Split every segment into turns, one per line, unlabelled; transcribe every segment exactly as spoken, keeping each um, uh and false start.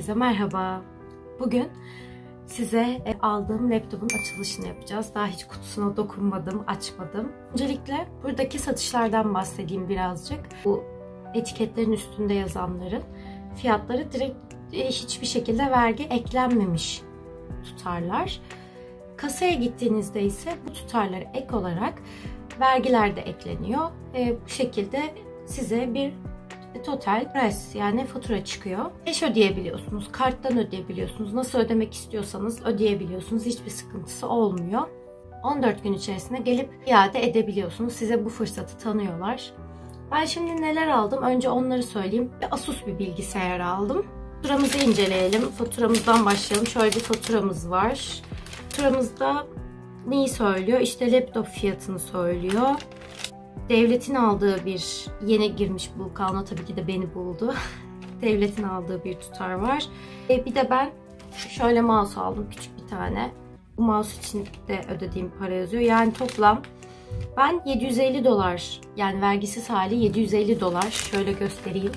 Herkese merhaba. Bugün size aldığım laptopun açılışını yapacağız. Daha hiç kutusuna dokunmadım, açmadım. Öncelikle buradaki satışlardan bahsedeyim birazcık. Bu etiketlerin üstünde yazanların fiyatları direkt hiçbir şekilde vergi eklenmemiş tutarlar. Kasaya gittiğinizde ise bu tutarlara ek olarak vergiler de ekleniyor. E, bu şekilde size bir total price yani fatura çıkıyor. Cash ödeyebiliyorsunuz, karttan ödeyebiliyorsunuz. Nasıl ödemek istiyorsanız ödeyebiliyorsunuz. Hiçbir sıkıntısı olmuyor. on dört gün içerisinde gelip iade edebiliyorsunuz. Size bu fırsatı tanıyorlar. Ben şimdi neler aldım? Önce onları söyleyeyim. Asus bir bilgisayar aldım. Faturamızı inceleyelim. Faturamızdan başlayalım. Şöyle bir faturamız var. Faturamızda neyi söylüyor? İşte laptop fiyatını söylüyor. Devletin aldığı bir, yeni girmiş bu kanuna tabii ki de beni buldu. Devletin aldığı bir tutar var. E bir de ben şöyle mouse aldım, küçük bir tane. Bu mouse için de ödediğim para yazıyor. Yani toplam ben yedi yüz elli dolar, yani vergisiz hali yedi yüz elli dolar. Şöyle göstereyim.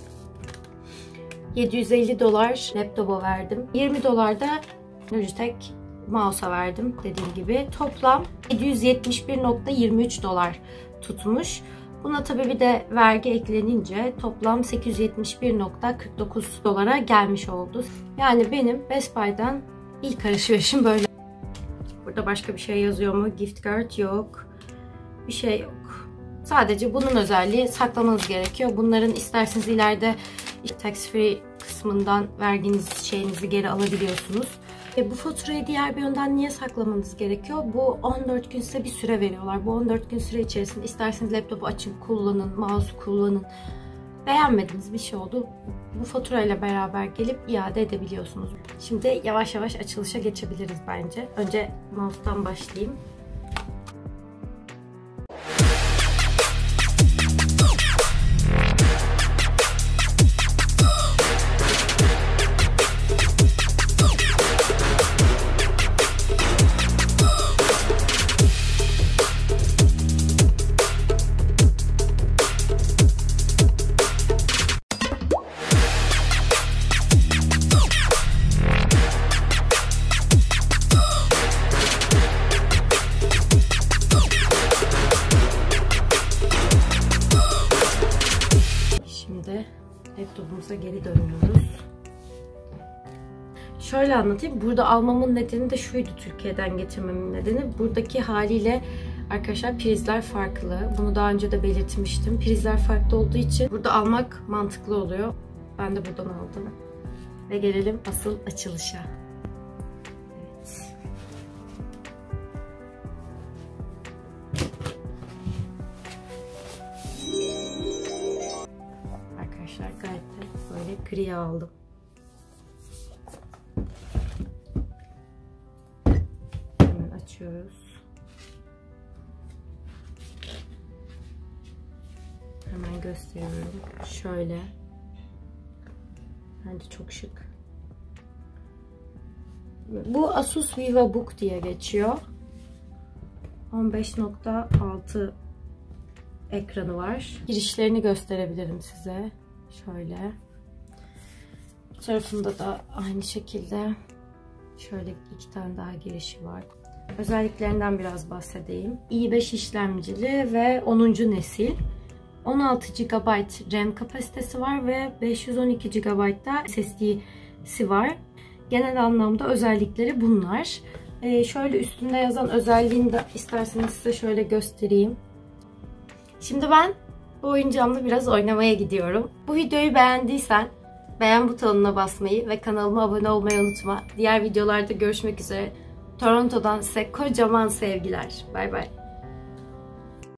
yedi yüz elli dolar laptopa verdim. yirmi dolar da Logitech mouse'a verdim dediğim gibi. Toplam yedi yüz yetmiş bir nokta yirmi üç dolar tutmuş. Buna tabii bir de vergi eklenince toplam sekiz yüz yetmiş bir nokta kırk dokuz dolara gelmiş oldu. Yani benim Best Buy'dan ilk alışverişim böyle. Burada başka bir şey yazıyor mu? Gift card yok. Bir şey yok. Sadece bunun özelliği saklamanız gerekiyor. Bunların isterseniz ileride tax free kısmından verginiz şeyinizi geri alabiliyorsunuz. E bu faturayı diğer bir yönden niye saklamanız gerekiyor? Bu on dört gün size bir süre veriyorlar. Bu on dört gün süre içerisinde isterseniz laptopu açın, kullanın, mouse kullanın. Beğenmediğiniz bir şey oldu. Bu faturayla beraber gelip iade edebiliyorsunuz. Şimdi yavaş yavaş açılışa geçebiliriz bence. Önce mouse'dan başlayayım. Laptopumuza geri dönüyoruz. Şöyle anlatayım. Burada almamın nedeni de şuydu, Türkiye'den getirmemin nedeni. Buradaki haliyle arkadaşlar prizler farklı. Bunu daha önce de belirtmiştim. Prizler farklı olduğu için burada almak mantıklı oluyor. Ben de buradan aldım. Ve gelelim asıl açılışa. Evet. Arkadaşlar gayet de böyle gri aldım. Hemen açıyoruz. Hemen gösteriyorum. Şöyle. Bence çok şık. Bu Asus VivaBook diye geçiyor. on beş nokta altı ekranı var. Girişlerini gösterebilirim size. Şöyle. Bu tarafında da aynı şekilde şöyle iki tane daha girişi var. Özelliklerinden biraz bahsedeyim. i beş işlemcili ve onuncu nesil. on altı gigabayt RAM kapasitesi var ve beş yüz on iki gigabayt da S S D'si var. Genel anlamda özellikleri bunlar. Ee, şöyle üstünde yazan özelliğini de isterseniz size şöyle göstereyim. Şimdi ben bu oyuncağımla biraz oynamaya gidiyorum. Bu videoyu beğendiysen beğen butonuna basmayı ve kanalıma abone olmayı unutma. Diğer videolarda görüşmek üzere. Toronto'dan size kocaman sevgiler. Bay bay.